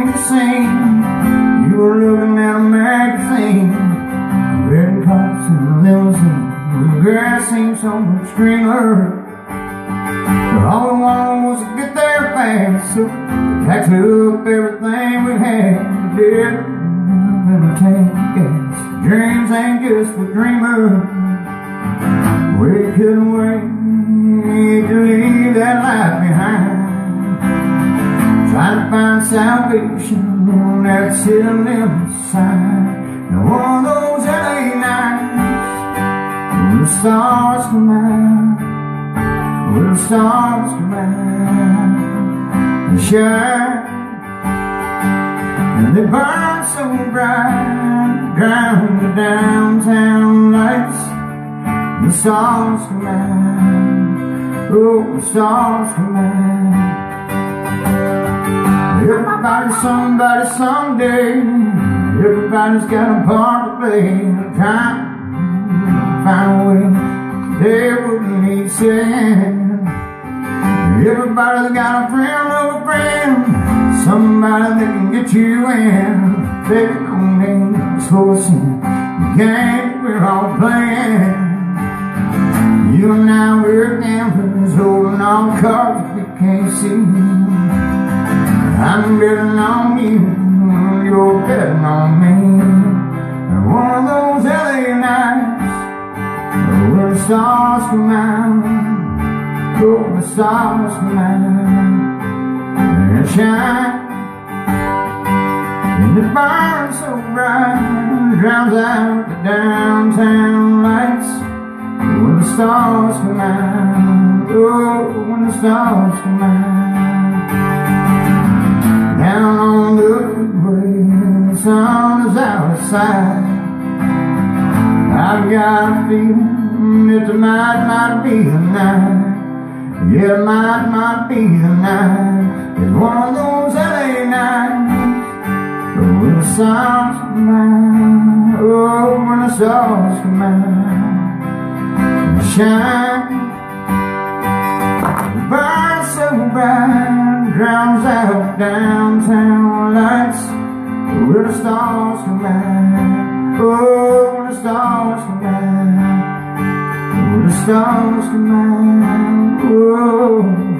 came to sing. You were looking at a magazine, red cups and a limousine. The grass seemed so much greener, but all we wanted was to get there fast. So we packed up everything we had. We did in a tank of gas. Dreams ain't just for dreamers. We couldn't wait to leave that life behind, trying to find salvation on that city limit sign. And one of those LA nights, when the stars come out, when the stars come out and shine, and they burn so bright, drown the downtown lights. The stars come out, oh, the stars come out. Everybody's somebody someday. Everybody's got a part to play. Trying to find a way they wouldn't need saying. Everybody's got a friend of a friend, somebody that can get you in. Taking on names, forcing the game we're all playing. You and I, we're gamblers, holding on cards we can't see. I'm betting on you, you're betting on me. And one of those LA nights, where the stars come out, oh, the stars come out and shine, and it burns so bright, drowns out the downtown lights. When the stars come out, oh, when the stars come out, down on the freeway, the sun is out of sight. I've got a feeling that tonight might be the night. Yeah, it might be the night. It's one of those LA nights when the stars come out, oh, when the stars come out shine, burns so bright, drowns out downtown lights. Where the stars come out, oh, when the stars come out, when the stars come out, oh.